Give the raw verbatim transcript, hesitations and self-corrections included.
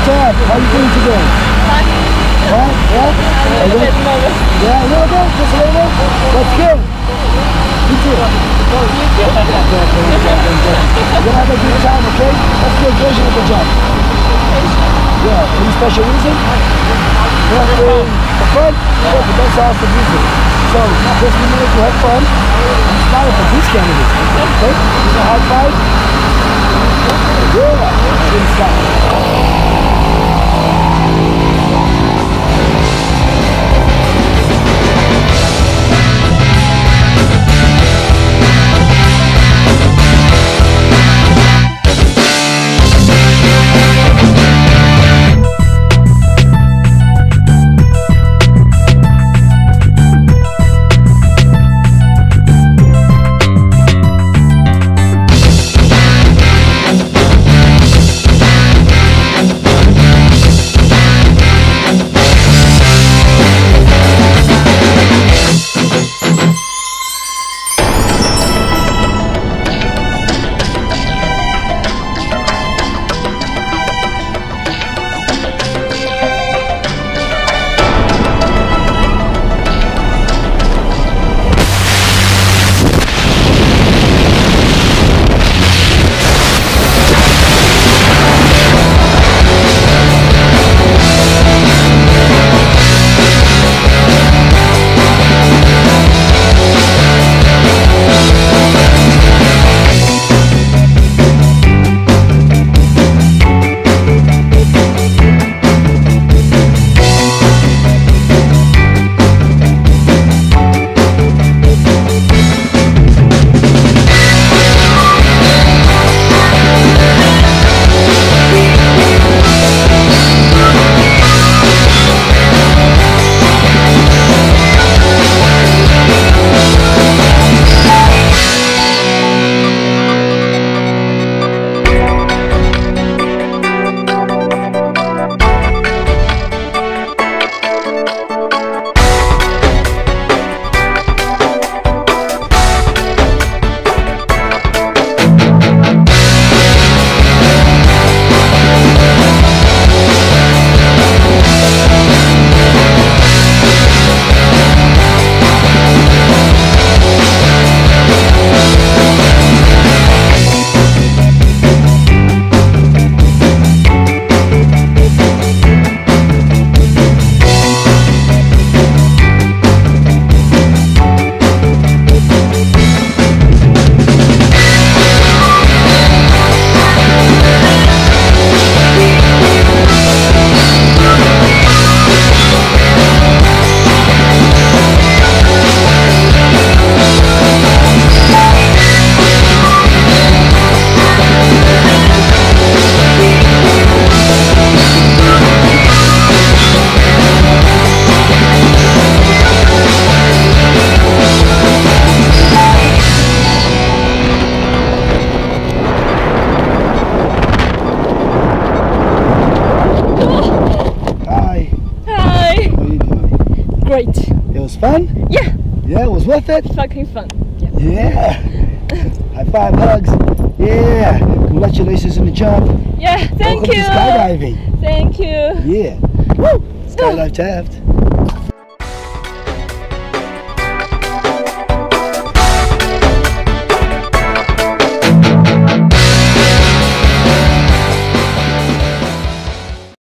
Taft, how are you doing today? Fine. Fine? Yeah? A little bit nervous. Yeah, a little bit? Just a little bit? That's good. Me too. You're gonna have a good time, okay? That's the version of the jump. Yeah, any special reason? Nothing. For fun? Oh, but that's awesome music. So, just remember to have fun and smile for these candidates. Okay? Give a high five. Yeah, good stuff. Great. It was fun? Yeah. Yeah, it was worth it? Fucking fun. Yeah. Yeah. High five, hugs. Yeah. Congratulations on the jump. Yeah, thank Welcome you. to skydiving. Thank you. Yeah. Woo. Skydive Taft.